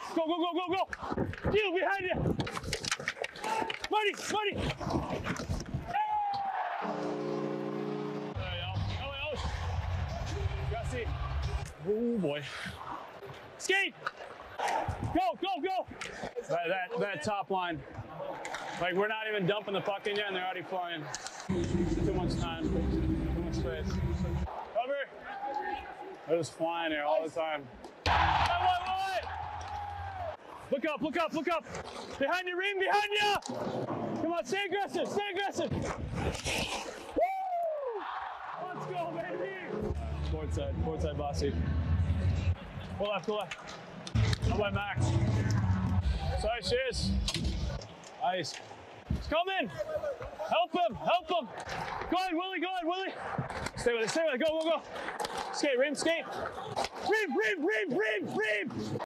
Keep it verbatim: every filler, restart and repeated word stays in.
Go, go, go, go, go. Deal behind you. Marty, Marty. There you go. Oh, oh. Gussie. Oh, boy. Skate. Go, go, go. That, that, that top line. Like, we're not even dumping the puck in yet, and they're already flying. Too much time. Too much space. Cover. They're just flying here all the time. Wait, wait, wait. Look up, look up, look up. Behind you, Reem, behind you. Come on, stay aggressive, stay aggressive. Woo! Let's go, baby. Board side, board side, Bossy. Go left, go left. How about Max? Sorry, cheers. Nice. He's coming. Help him, help him. Go ahead, Willie, go ahead, Willie. Stay with it, stay with it. Go, go, go. Skate, Reem, skate. Reem, Reem, Reem, Reem, Reem.